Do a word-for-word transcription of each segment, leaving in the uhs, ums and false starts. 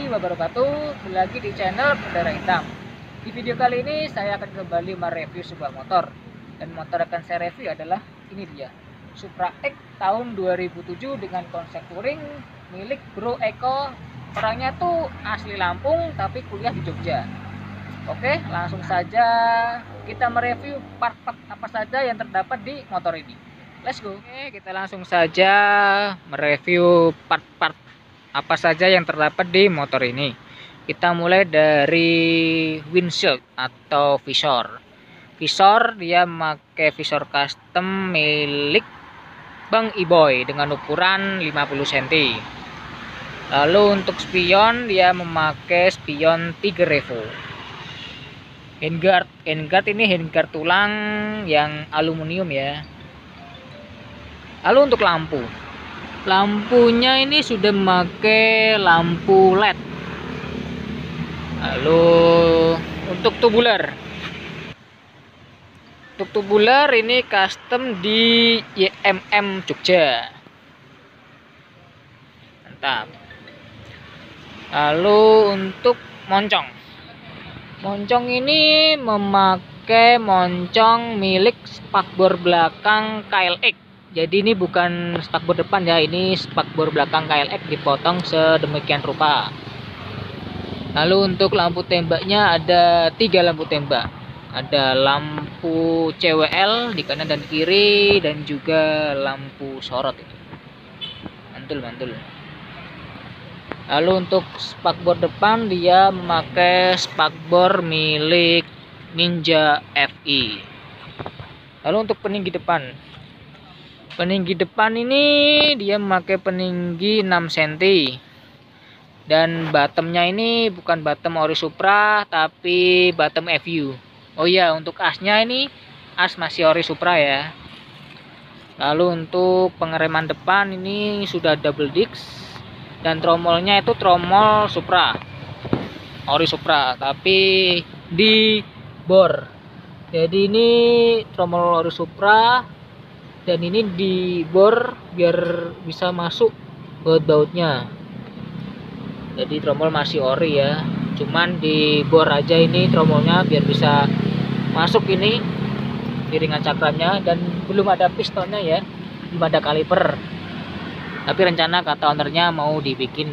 wabarakatuh. Kembali lagi di channel Kendaraan Hitam. Di video kali ini saya akan kembali mereview sebuah motor. Dan motor akan saya review adalah ini dia, Supra X tahun dua ribu tujuh dengan konsep touring milik Bro Eko. Orangnya tuh asli Lampung tapi kuliah di Jogja. Oke, langsung saja kita mereview part-part apa saja yang terdapat di motor ini. Let's go. Oke, kita langsung saja mereview part-part apa saja yang terdapat di motor ini. Kita mulai dari windshield atau visor. Visor dia memakai visor custom milik Bang Iboy dengan ukuran lima puluh sentimeter. Lalu untuk spion dia memakai spion Tiger Revo. Handguard, handguard ini handguard tulang yang aluminium ya. Lalu untuk lampu, lampunya ini sudah memakai lampu L E D. Lalu untuk tubular, untuk tubular ini custom di Y M M Jogja. Mantap. Lalu untuk moncong, moncong ini memakai moncong milik spakbor belakang K L X. Jadi ini bukan spakbor depan ya, ini spakbor belakang K L X dipotong sedemikian rupa. Lalu untuk lampu tembaknya ada tiga lampu tembak. Ada lampu C W L di kanan dan kiri dan juga lampu sorot ini. Mantul mantul. Lalu untuk spakbor depan dia memakai spakbor milik Ninja F I. Lalu untuk peninggi depan, peninggi depan ini dia memakai peninggi enam sentimeter. Dan bottomnya ini bukan bottom ori Supra tapi bottom F U. Oh iya, untuk asnya ini as masih ori Supra ya. Lalu untuk pengereman depan ini sudah double disc. Dan tromolnya itu tromol Supra, ori Supra tapi di bor. Jadi ini tromol ori Supra dan ini di bor biar bisa masuk baut-bautnya. Jadi tromol masih ori ya, cuman di bor aja ini tromolnya biar bisa masuk ini piringan cakramnya. Dan belum ada pistonnya ya, belum ada kaliper, tapi rencana kata ownernya mau dibikin.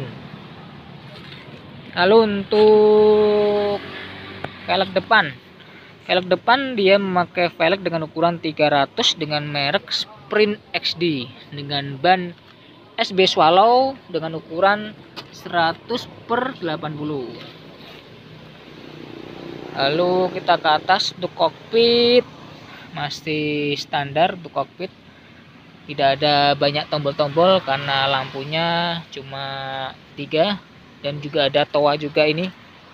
Lalu untuk velg depan, velg depan dia memakai velg dengan ukuran tiga ratus dengan merek Sprint X D dengan ban S B Swallow dengan ukuran seratus per delapan puluh. Lalu kita ke atas untuk kokpit, masih standar untuk kokpit. Tidak ada banyak tombol-tombol karena lampunya cuma tiga. Dan juga ada toa juga ini.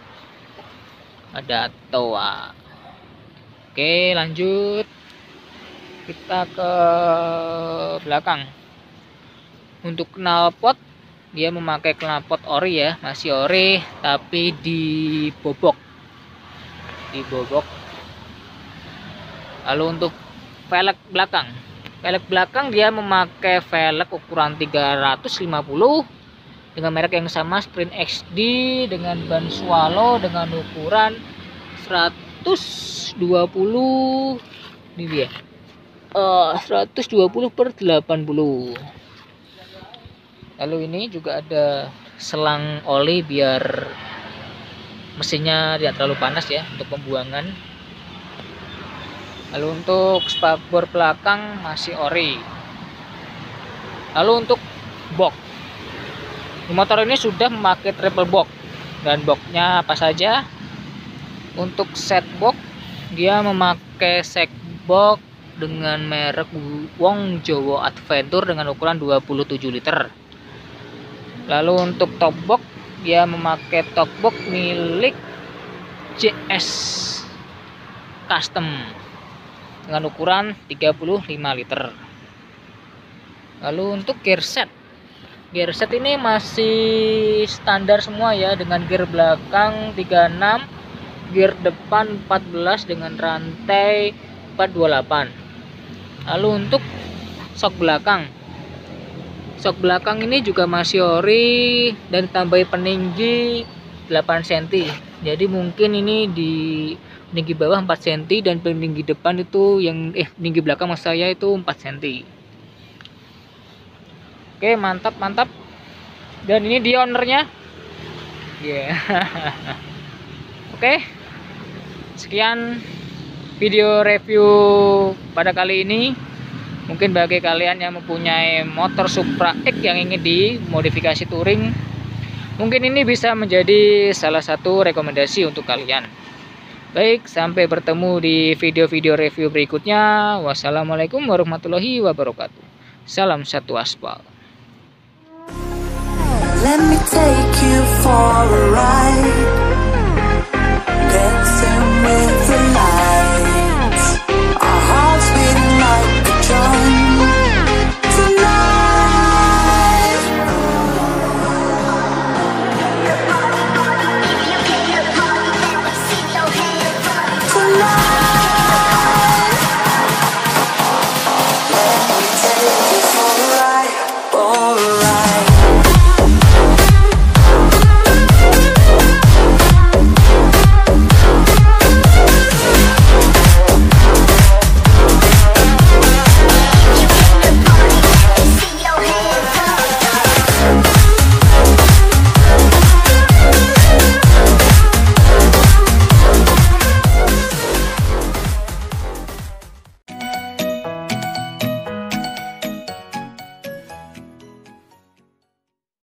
Ada toa. Oke, lanjut. Kita ke belakang. Untuk knalpot dia memakai knalpot ori ya, masih ori tapi dibobok. Dibobok. Lalu untuk velg belakang. Velg belakang dia memakai velg ukuran tiga ratus lima puluh dengan merek yang sama Sprint X D dengan ban Swallow dengan ukuran seratus dua puluh. Ini dia. Uh, seratus dua puluh per delapan puluh. Lalu ini juga ada selang oli biar mesinnya tidak terlalu panas ya untuk pembuangan. Lalu untuk spakbor belakang masih ori. Lalu untuk box, motor ini sudah memakai triple box. Dan boxnya apa saja? Untuk set box dia memakai set box dengan merek Wong Jowo Adventure dengan ukuran dua puluh tujuh liter. Lalu untuk top box dia memakai top box milik J S Custom dengan ukuran tiga puluh lima liter. Lalu untuk gear set, gear set ini masih standar semua ya, dengan gear belakang tiga puluh enam, gear depan empat belas dengan rantai empat dua delapan. Lalu untuk sok belakang, Sok belakang ini juga masih ori dan tambahin peninggi delapan sentimeter. Jadi mungkin ini di peninggi bawah empat sentimeter dan peninggi depan itu yang eh peninggi belakang maksud saya itu empat sentimeter. Oke, mantap mantap. Dan ini dia ownernya. Ya. Yeah. Oke. Sekian video review pada kali ini. Mungkin bagi kalian yang mempunyai motor Supra X yang ingin dimodifikasi touring, mungkin ini bisa menjadi salah satu rekomendasi untuk kalian. Baik, sampai bertemu di video-video review berikutnya. Wassalamualaikum warahmatullahi wabarakatuh. Salam satu aspal. Let me take you for a ride, dancing with the light.